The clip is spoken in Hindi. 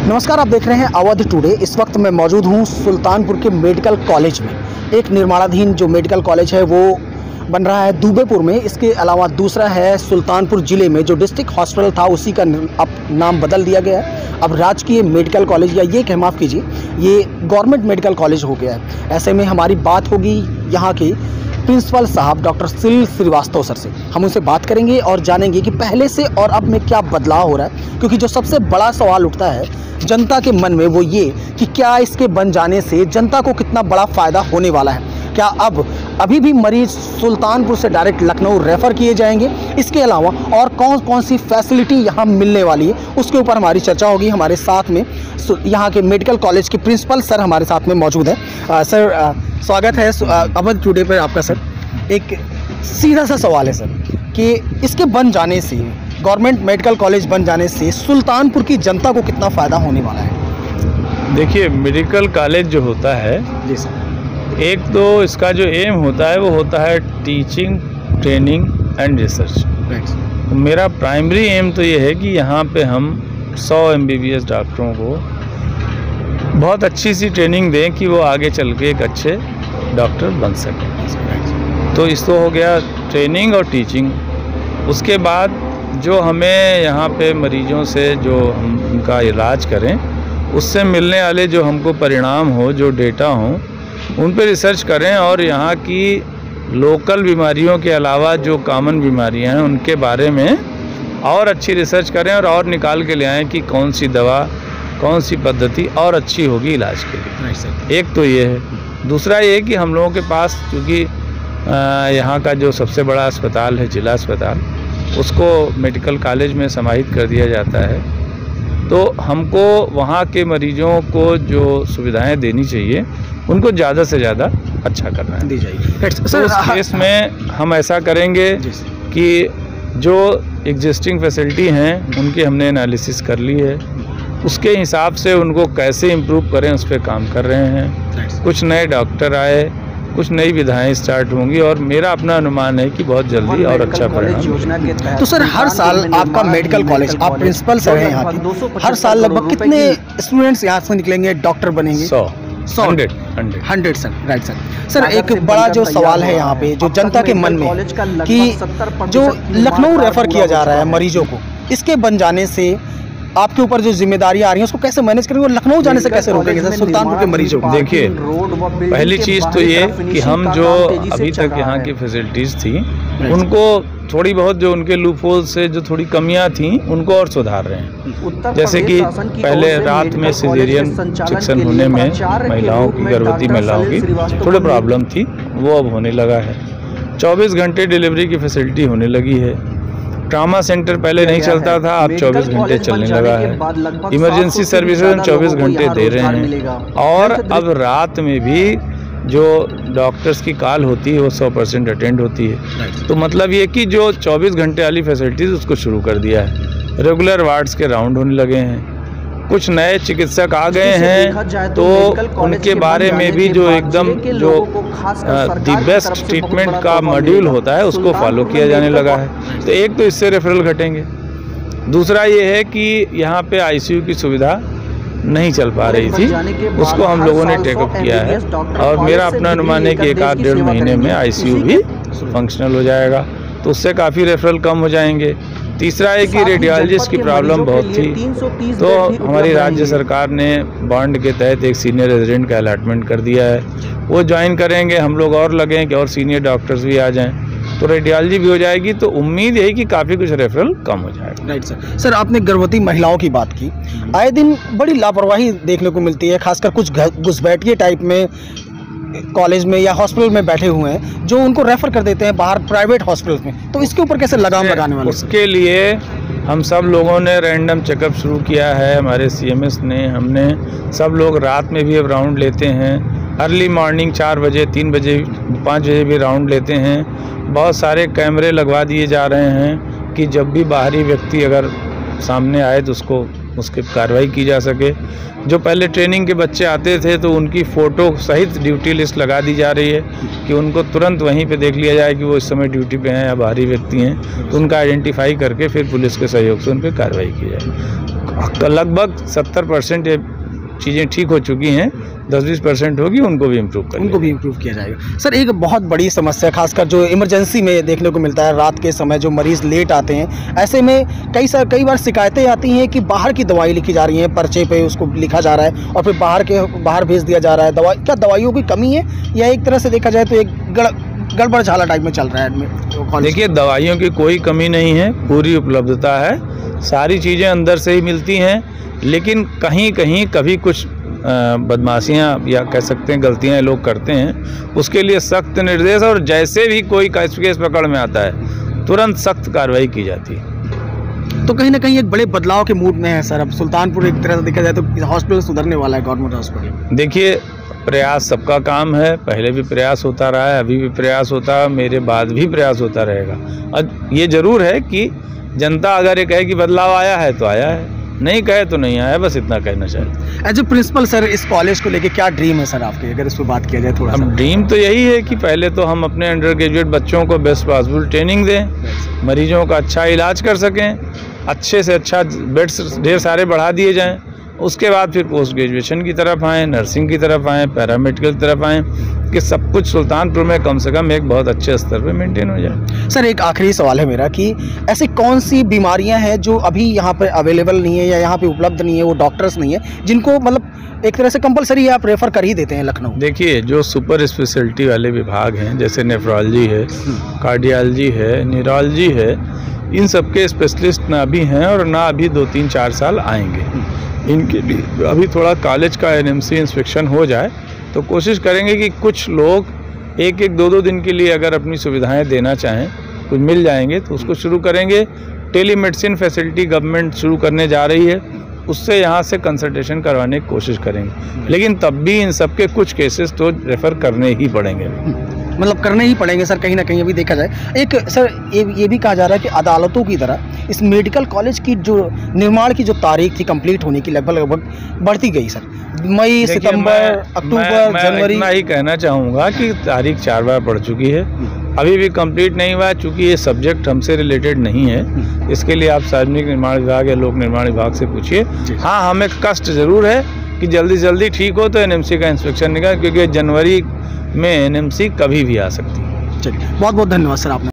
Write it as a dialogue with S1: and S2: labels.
S1: नमस्कार, आप देख रहे हैं अवध टुडे। इस वक्त मैं मौजूद हूं सुल्तानपुर के मेडिकल कॉलेज में। एक निर्माणाधीन जो मेडिकल कॉलेज है वो बन रहा है दुबेपुर में। इसके अलावा दूसरा है सुल्तानपुर ज़िले में, जो डिस्ट्रिक्ट हॉस्पिटल था उसी का अब नाम बदल दिया गया है। अब राजकीय मेडिकल कॉलेज, या ये माफ़ कीजिए, ये गवर्नमेंट मेडिकल कॉलेज हो गया है। ऐसे में हमारी बात होगी यहाँ के प्रिंसिपल साहब डॉक्टर सुनील श्रीवास्तव सर से। हम उनसे बात करेंगे और जानेंगे कि पहले से और अब में क्या बदलाव हो रहा है, क्योंकि जो सबसे बड़ा सवाल उठता है जनता के मन में वो ये कि क्या इसके बन जाने से जनता को कितना बड़ा फ़ायदा होने वाला है। क्या अब अभी भी मरीज सुल्तानपुर से डायरेक्ट लखनऊ रेफ़र किए जाएंगे? इसके अलावा और कौन कौन सी फैसिलिटी यहाँ मिलने वाली है, उसके ऊपर हमारी चर्चा होगी। हमारे साथ में यहाँ के मेडिकल कॉलेज के प्रिंसिपल सर हमारे साथ में मौजूद है। सर स्वागत है अवध टुडे पर आपका। सर एक सीधा सा सवाल है सर कि इसके बन जाने से, गवर्नमेंट मेडिकल कॉलेज बन जाने से सुल्तानपुर की जनता को कितना फ़ायदा होने वाला है?
S2: देखिए, मेडिकल कॉलेज जो होता है
S1: जी सर,
S2: एक तो इसका जो एम होता है वो होता है टीचिंग, ट्रेनिंग एंड रिसर्च। तो मेरा प्राइमरी एम तो ये है कि यहाँ पे हम 100 MBBS डॉक्टरों को बहुत अच्छी सी ट्रेनिंग दें कि वो आगे चल के एक अच्छे डॉक्टर बन सकें। तो इस तो हो गया ट्रेनिंग और टीचिंग। उसके बाद जो हमें यहाँ पे मरीजों से जो हम उनका इलाज करें, उससे मिलने वाले जो हमको परिणाम हो, जो डेटा हो, उन पे रिसर्च करें और यहाँ की लोकल बीमारियों के अलावा जो कॉमन बीमारियाँ हैं उनके बारे में और अच्छी रिसर्च करें और निकाल के ले आएँ कि कौन सी दवा, कौन सी पद्धति और अच्छी होगी इलाज के लिए। एक तो ये है। दूसरा ये है कि हम लोगों के पास, क्योंकि यहाँ का जो सबसे बड़ा अस्पताल है जिला अस्पताल, उसको मेडिकल कॉलेज में समाहित कर दिया जाता है, तो हमको वहाँ के मरीजों को जो सुविधाएं देनी चाहिए उनको ज़्यादा से ज़्यादा अच्छा करना है, दी जाएगी। तो उस केस में हम ऐसा करेंगे कि जो एग्जिस्टिंग फैसिलिटी हैं उनकी हमने एनालिसिस कर ली है, उसके हिसाब से उनको कैसे इम्प्रूव करें उस पर काम कर रहे हैं। कुछ नए डॉक्टर आए, कुछ नई विधाएं स्टार्ट होंगी और मेरा अपना अनुमान है कि बहुत जल्दी और अच्छा परिणाम।
S1: तो सर हर साल आपका मेडिकल कॉलेज, आप प्रिंसिपल सर हैं यहाँ के, हर साल लगभग कितने स्टूडेंट्स यहाँ से निकलेंगे, डॉक्टर बनेंगे? 100 सर। Right sir. सर एक बड़ा जो सवाल है यहाँ पे, जो जनता के मन में, कि जो लखनऊ रेफर किया जा रहा है मरीजों को, इसके बन जाने से आपके ऊपर जो जिम्मेदारियां आ रही हैं उसको कैसे मैनेज करेंगे और लखनऊ जाने से कैसे रोकेंगे सर सुल्तानपुर के मरीजों को?
S2: देखिए, पहली चीज़ तो ये कि हम जो अभी तक यहाँ की फैसिलिटीज़ थी उनको थोड़ी बहुत, जो उनके लूपहोल से जो थोड़ी कमियां थी उनको और सुधार रहे हैं। जैसे कि पहले रात में सिजेरियन सेक्शन होने में महिलाओं की, गर्भवती महिलाओं की थोड़ी प्रॉब्लम थी, वो अब होने लगा है। 24 घंटे डिलीवरी की फैसिलिटी होने लगी है। ट्रामा सेंटर पहले नहीं चलता था, अब 24 घंटे चलने लगा है। इमरजेंसी सर्विसेज हम 24 घंटे दे रहे हैं और अब रात में भी जो डॉक्टर्स की कॉल होती है वो 100% अटेंड होती है। तो मतलब ये कि जो 24 घंटे वाली फैसिलिटीज़ उसको शुरू कर दिया है। रेगुलर वार्ड्स के राउंड होने लगे हैं। कुछ नए चिकित्सक आ गए हैं, तो उनके बारे में भी जो एकदम जो दी बेस्ट ट्रीटमेंट का मॉड्यूल होता है उसको फॉलो किया जाने लगा है। तो एक तो इससे रेफरल घटेंगे। दूसरा ये है कि यहाँ पे ICU की सुविधा नहीं चल पा रही थी, उसको हम लोगों ने टेकअप किया है और मेरा अपना अनुमान है कि 1-1.5 महीने में ICU भी फंक्शनल हो जाएगा, तो उससे काफ़ी रेफरल कम हो जाएंगे। तीसरा है कि रेडियोलॉजिस्ट की प्रॉब्लम बहुत थी, तो हमारी राज्य सरकार ने बॉन्ड के तहत एक सीनियर रेजिडेंट का अलॉटमेंट कर दिया है, वो ज्वाइन करेंगे। हम लोग और लगें कि और सीनियर डॉक्टर्स भी आ जाएं, तो रेडियोलॉजी भी हो जाएगी। तो उम्मीद है कि काफ़ी कुछ रेफरल कम हो जाएगा।
S1: Right sir. सर आपने गर्भवती महिलाओं की बात की, आए दिन बड़ी लापरवाही देखने को मिलती है, खासकर कुछ घुसपैठिए टाइप में कॉलेज में या हॉस्पिटल में बैठे हुए हैं जो उनको रेफर कर देते हैं बाहर प्राइवेट हॉस्पिटल में। तो इसके ऊपर कैसे लगाम लगाने वाले?
S2: उसके लिए हम सब लोगों ने रैंडम चेकअप शुरू किया है, हमारे CMS ने, हमने सब लोग रात में भी अब राउंड लेते हैं, अर्ली मॉर्निंग 4 बजे, 3 बजे, 5 बजे भी राउंड लेते हैं। बहुत सारे कैमरे लगवा दिए जा रहे हैं कि जब भी बाहरी व्यक्ति अगर सामने आए तो उसको उसके कार्रवाई की जा सके। जो पहले ट्रेनिंग के बच्चे आते थे तो उनकी फ़ोटो सहित ड्यूटी लिस्ट लगा दी जा रही है कि उनको तुरंत वहीं पे देख लिया जाए कि वो इस समय ड्यूटी पे हैं या बाहरी व्यक्ति हैं, तो उनका आइडेंटिफाई करके फिर पुलिस के सहयोग से उन पर कार्रवाई की जाए। लगभग 70% ये चीज़ें ठीक हो चुकी हैं, 10-20% होगी, उनको भी इम्प्रूव
S1: किया जाएगा। सर, एक बहुत बड़ी समस्या खासकर जो इमरजेंसी में देखने को मिलता है, रात के समय जो मरीज़ लेट आते हैं, ऐसे में कई बार शिकायतें आती हैं कि बाहर की दवाई लिखी जा रही है, पर्चे पे उसको लिखा जा रहा है और फिर बाहर भेज दिया जा रहा है। क्या दवाइयों की कमी है या एक तरह से देखा जाए तो एक गड़बड़ झाला टाइप में चल रहा है?
S2: देखिए, दवाइयों की कोई कमी नहीं है, पूरी उपलब्धता है, सारी चीज़ें अंदर से ही मिलती हैं, लेकिन कहीं कहीं कभी कुछ बदमाशियाँ या कह सकते हैं गलतियाँ लोग करते हैं, उसके लिए सख्त निर्देश और जैसे भी कोई केस पकड़ में आता है तुरंत सख्त कार्रवाई की जाती है।
S1: तो कहीं ना कहीं एक बड़े बदलाव के मूड में है सर। अब सुल्तानपुर एक तरह से देखा जाए तो हॉस्पिटल सुधरने वाला है, गवर्नमेंट हॉस्पिटल।
S2: देखिए, प्रयास सबका काम है, पहले भी प्रयास होता रहा है, अभी भी प्रयास होता है, मेरे बाद भी प्रयास होता रहेगा। और ये ज़रूर है कि जनता अगर ये कहे कि बदलाव आया है तो आया है, नहीं कहे तो नहीं आया, बस इतना कहना चाहते।
S1: एज ए प्रिंसिपल सर, इस कॉलेज को लेके क्या ड्रीम है सर आपके, अगर इस पर बात किया जाए थोड़ा सा?
S2: ड्रीम तो यही है कि पहले तो हम अपने अंडर ग्रेजुएट बच्चों को बेस्ट पॉसिबल ट्रेनिंग दें, मरीजों का अच्छा इलाज कर सकें, अच्छे से अच्छा बेड्स ढेर सारे बढ़ा दिए जाएं, उसके बाद फिर पोस्ट ग्रेजुएशन की तरफ आएँ, नर्सिंग की तरफ आएँ, पैरामेडिकल की तरफ आएँ, कि सब कुछ सुल्तानपुर में कम से कम एक बहुत अच्छे स्तर पे मेंटेन हो जाए।
S1: सर, एक आखिरी सवाल है मेरा कि ऐसी कौन सी बीमारियां हैं जो अभी यहाँ पे अवेलेबल नहीं है या यहाँ पे उपलब्ध नहीं है, वो डॉक्टर्स नहीं है, जिनको मतलब एक तरह से कंपलसरी आप रेफ़र कर ही देते हैं लखनऊ?
S2: देखिए, जो सुपर स्पेशलिटी वाले विभाग हैं, जैसे नेफ्रोलॉजी है, कार्डियोलॉजी है, न्यूरोलॉजी है, इन सब के स्पेशलिस्ट ना अभी हैं और ना अभी 2-3-4 साल आएंगे। इनके लिए अभी थोड़ा कॉलेज का NMC इंस्पेक्शन हो जाए तो कोशिश करेंगे कि कुछ लोग 1-2 दिन के लिए अगर अपनी सुविधाएं देना चाहें, कुछ मिल जाएंगे तो उसको शुरू करेंगे। टेलीमेडिसिन फैसिलिटी गवर्नमेंट शुरू करने जा रही है, उससे यहाँ से कंसल्टेशन करवाने की कोशिश करेंगे, लेकिन तब भी इन सब के कुछ केसेस तो रेफ़र करने ही पड़ेंगे,
S1: मतलब करने ही पड़ेंगे सर। कहीं ना कहीं अभी देखा जाए एक सर ये भी कहा जा रहा है कि अदालतों की तरह इस मेडिकल कॉलेज की जो निर्माण की जो तारीख थी कंप्लीट होने की लगभग बढ़ती गई सर। मई, सितंबर, अक्टूबर, जनवरी।
S2: मैं ही कहना चाहूँगा कि तारीख 4 बार बढ़ चुकी है, अभी भी कंप्लीट नहीं हुआ है। चूँकि ये सब्जेक्ट हमसे रिलेटेड नहीं है, इसके लिए आप सार्वजनिक निर्माण विभाग या लोक निर्माण विभाग से पूछिए। हाँ, हमें कष्ट ज़रूर है कि जल्दी ठीक हो तो NMC का इंस्पेक्शन निकाल, क्योंकि जनवरी में NMC कभी भी आ सकती है।
S1: चलिए, बहुत बहुत धन्यवाद सर आपने